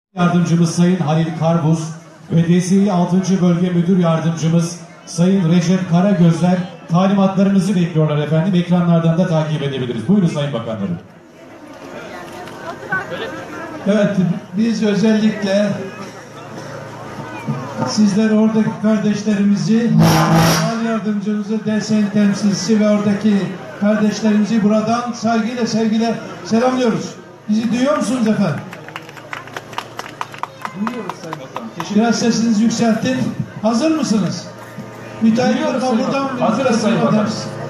Yardımcımız Sayın Halil Karbuz ve DSİ 6. Bölge Müdür Yardımcımız Sayın Recep Karagözler talimatlarınızı bekliyorlar efendim. Ekranlardan da takip edebiliriz. Buyurun Sayın Bakanlarım. Evet, biz özellikle sizler oradaki kardeşlerimizi, Hal Yardımcımızı, DSİ temsilcisi ve oradaki kardeşlerimizi buradan saygıyla, sevgiyle selamlıyoruz. Bizi duyuyor musunuz efendim? Duyuyoruz Sayın Bakanım. Biraz sesinizi yükseltin. Hazır mısınız? Müteahhit buradan mı? Hazırız Sayın Bakanım.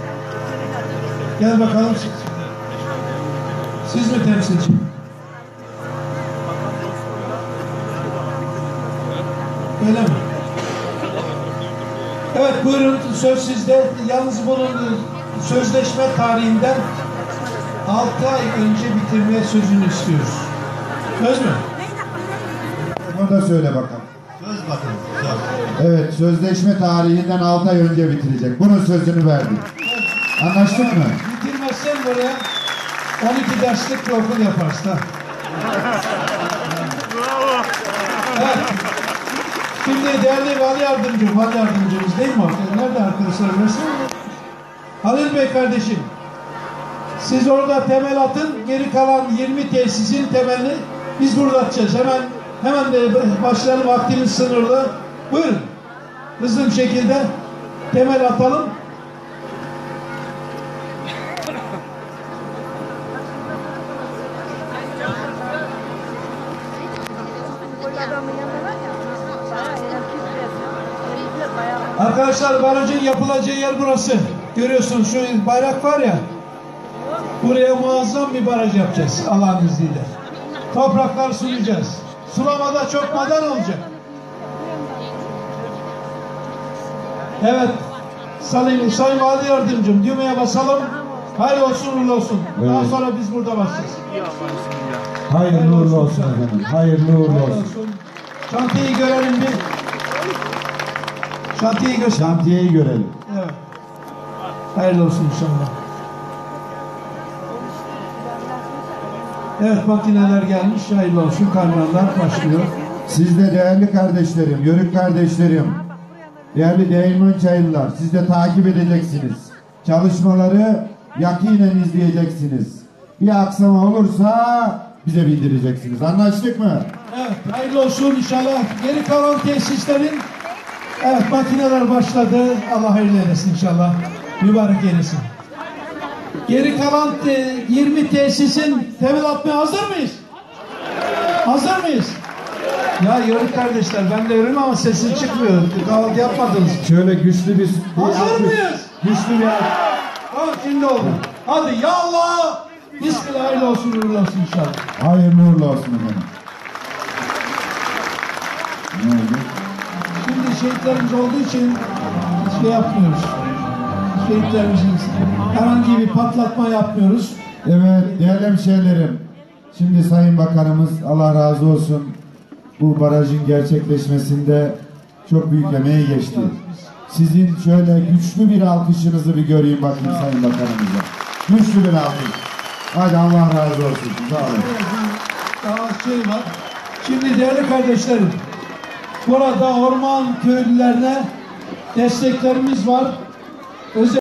Gel bakalım. Siz mi temsilci? Öyle mi? Evet, buyurun, söz sizde. Yalnız bunun sözleşme tarihinden 6 ay önce bitirmeye sözünü istiyoruz. Söz mü? Onu da söyle bakalım. Söz bakalım. Evet, sözleşme tarihinden 6 ay önce bitirecek. Bunun sözünü verdik. Anlaştık mı? Bitirmezsen buraya 12 derslik bir okul yaparsın. Bravo. Evet. Şimdi değerli Vali Yardımcımız değil mi? Nerede arkadaşlar? Halil Bey kardeşim, siz orada temel atın, geri kalan 20 tesisin temelini biz burada atacağız. Hemen de başlayalım, vaktimiz sınırlı. Buyurun, hızlı bir şekilde temel atalım. Arkadaşlar, barajın yapılacağı yer burası. Görüyorsunuz şu bayrak var ya. Buraya muazzam bir baraj yapacağız Allah'ın izniyle. Topraklar sulayacağız. Sulamada çok maden olacak. Evet. Sayın Vali Yardımcım, düğmeye basalım. Hayırlı olsun, uğurlu olsun. Evet. Daha sonra biz burada başlayacağız. Hayırlı uğurlu olsun efendim. Hayırlı uğurlu olsun. Şantiyeyi görelim bir. Şantiyeyi görelim. Evet. Hayırlı olsun inşallah. Evet, makineler gelmiş. Hayırlı olsun. Kamyonlar başlıyor. Siz de değerli kardeşlerim, yörük kardeşlerim, değerli Değirmençaylılar, siz de takip edeceksiniz. Çalışmaları yakinen izleyeceksiniz. Bir aksama olursa bize bildireceksiniz. Anlaştık mı? Evet, hayırlı olsun inşallah. Geri kalan tesislerin, evet, makineler başladı. Allah hayırlı eylesin inşallah. Mübarek eylesin. Geri kalan 20 tesisin temel atmaya hazır mıyız? Hazır mıyız? Ya yörük kardeşler, ben de yörüğüm ama sesin çıkmıyor. Kahvaltı yapmadınız. Şöyle güçlü bir... Hazır mıyız? Güçlü bir... Tamam, şimdi oldu. Hadi ya Allah! Bismillah, hayırlı olsun, uğurlu olsun inşallah. Hayırlı uğurlu olsun efendim. Ne oldu? Şimdi şehitlerimiz olduğu için şey yapmıyoruz. Şehitlerimizin herhangi bir patlatma yapmıyoruz. Evet değerli hemşehrilerim. Şimdi Sayın Bakanımız Allah razı olsun bu barajın gerçekleşmesinde çok büyük emeği geçti. Sizin şöyle güçlü bir alkışınızı bir göreyim bakayım Sayın Bakanımıza. Güçlü bir alkış. Hadi Allah razı olsun. Sağ olun. Daha şey var. Şimdi değerli kardeşlerim, burada orman köylülerine desteklerimiz var.